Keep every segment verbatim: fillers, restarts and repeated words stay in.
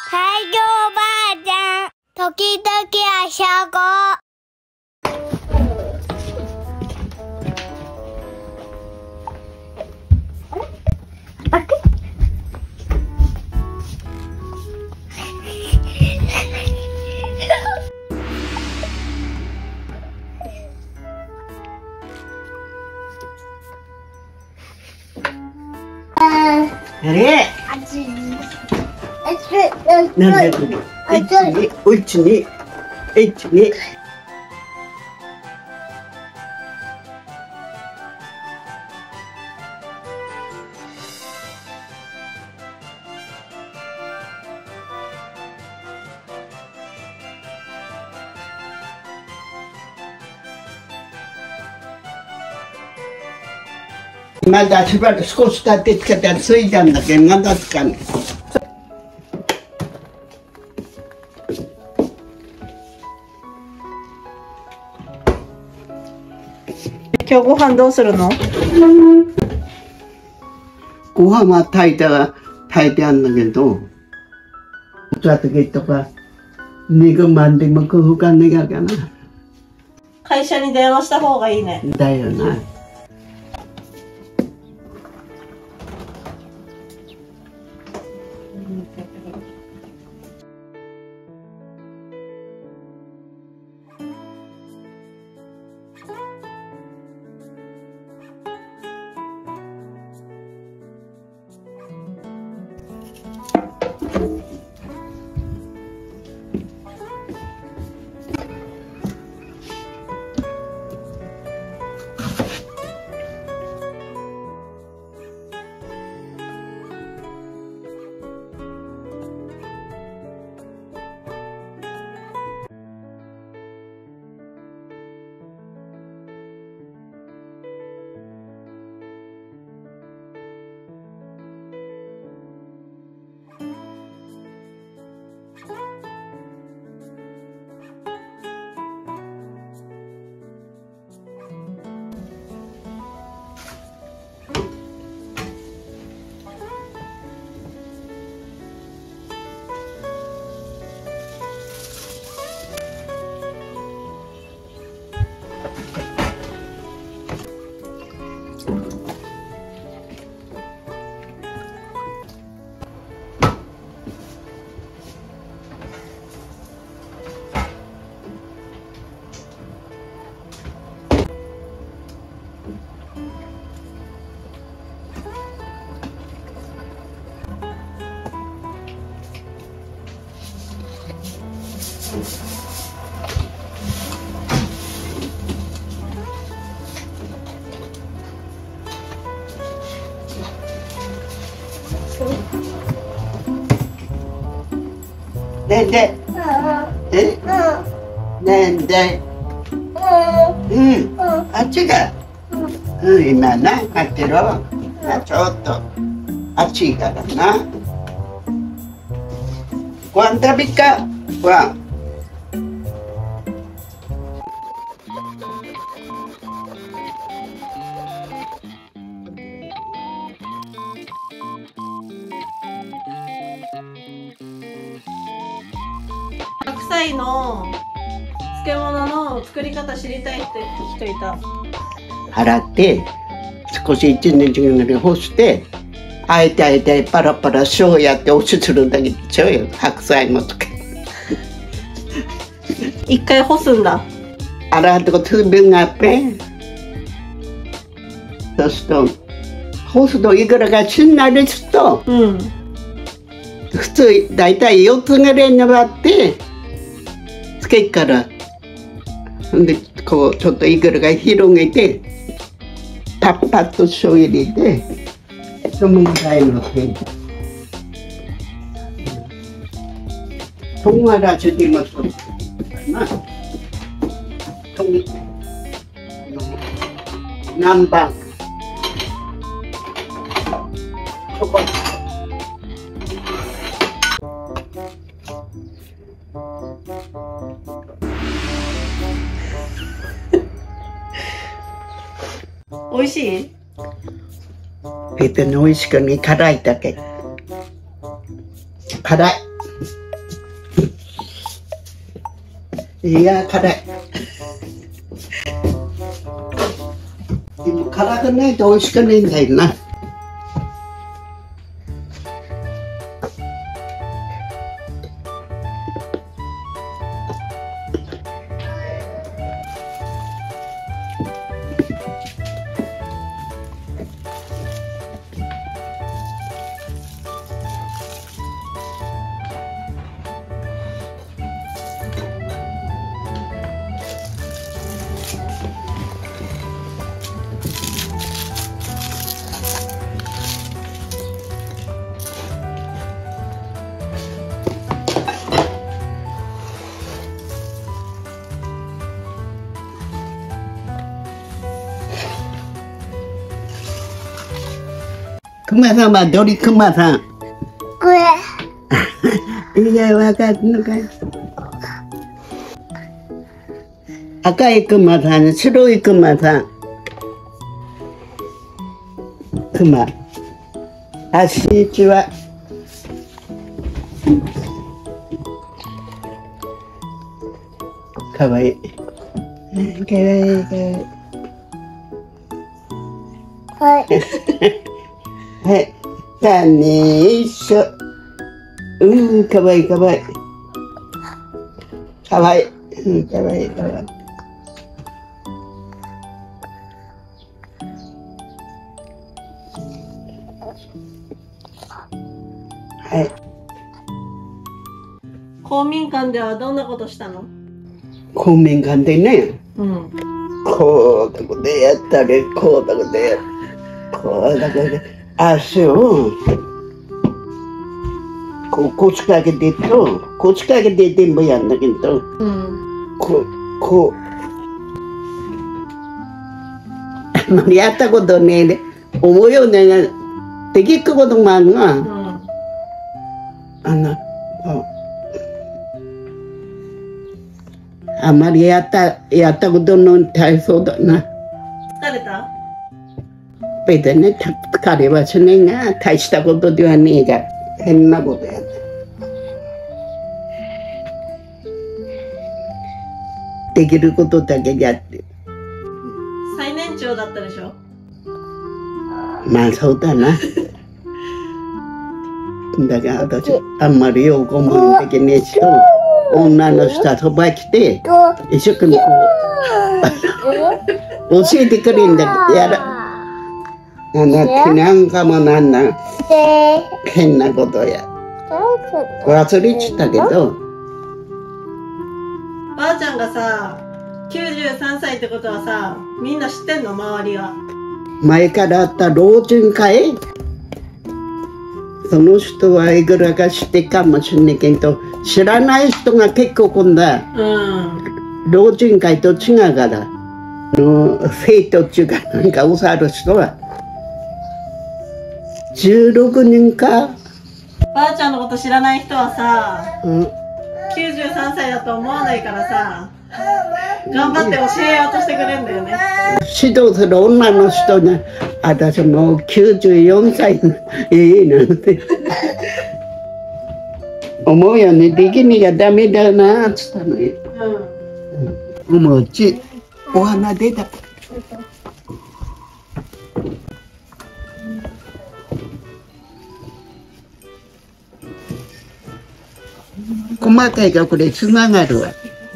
最強ばあちゃん、時々あしゃご。あくあれなんだこれ。一二一二一二。まだしばらく少し経ってきたらついたんだけどまだつかない。 今日ご飯どうするの？ ご飯は炊いたら炊いてあるんだけど、お茶漬けとか肉まんでも工夫がねがかな。 会社に電話した方がいいね。 だよな。ねんでえねんでうんあっちがうん今な買ってるわちょっと暑いからなご飯食べかご飯白菜の漬物の作り方知りたいって人いた。 洗って少し一日ぐらい干してあえてあえてパラパラ塩やっておしするんだけど塩よ白菜もとか一回干すんだ。 洗うとこ水分があってそうすると干すといくらかしんなりすると、うん、普通だいたいよっつぐらいに割ってつけっからでこうちょっといくらか広げてパッパッと塩入れてそのぐらいの手唐辛子でもそうなと南蛮そこ美味しい？ 別に美味しくない辛いだけ辛い。いや、辛い。でも辛くないと美味しくないんだよな。クマさんはどりクマさん。 これ。 いや、わかるのかい。赤いクマさん、白いクマさん。クマ。あ、こんにちは。かわいい。かわいい、かわいい。 はい。 はい。三人一緒。うん、かわいい、かわいい。かわいい。うん、かわいい、かわいい。はい。 公民館ではどんなことしたの？ 公民館でね、 うん。 こうだこでやったり、こうだこでやこうだこで。足をこう腰掛けてと腰掛けて全部やんだけど、 うん、 こうこうあんまりやったことねえで思うようねできることもあるが、うん、あのあんまりやったやったことの体操だな。 疲れた？ 別に疲れはしねえが大したことではねえが変なことやってできることだけやって最年長だったでしょ？ まあそうだなだから私あんまりよく思うできねえし女の人はそば来て一生懸命こう教えてくれんだけどやらあなたなんかもなんな変なことや忘れちゃったけどばあちゃんがさきゅうじゅうさんさいってことはさみんな知ってんの？周りは前からあった老人会その人はいくらか知ってかもしれないけど知らない人が結構今度は、うん、老人会と違うからの生徒っていうかなんかうさる人はじゅうろくにんか。 ばあちゃんのこと知らない人はさ、 うん、 きゅうじゅうさんさいだと思わないからさ頑張って教えようとしてくれるんだよね。 指導する女の人が私もうきゅうじゅうよんさいいいなんて思うよね。できにがダメだなっつったのよ、うん、思うちお花出た細かいがこれつながるわ。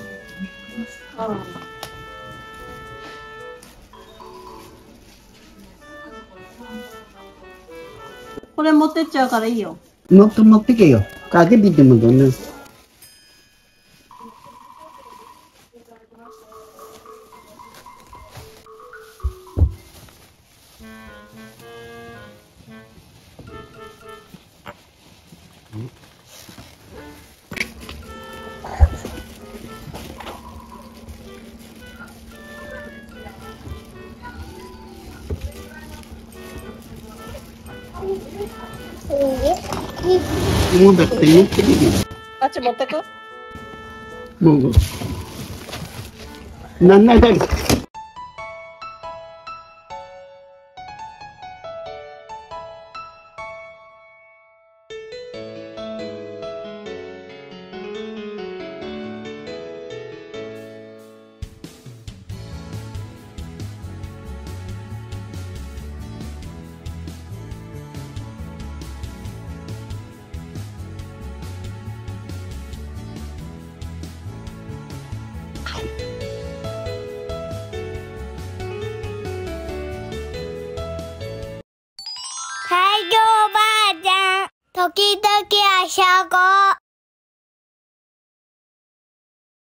これ持ってっちゃうからいいよ。 もっと持ってけよ。かけててもどんな。もうだって持ってるよ。 あっち持ってく？ もう。なんなだろ。 西京おばあちゃん、時々あしゃご。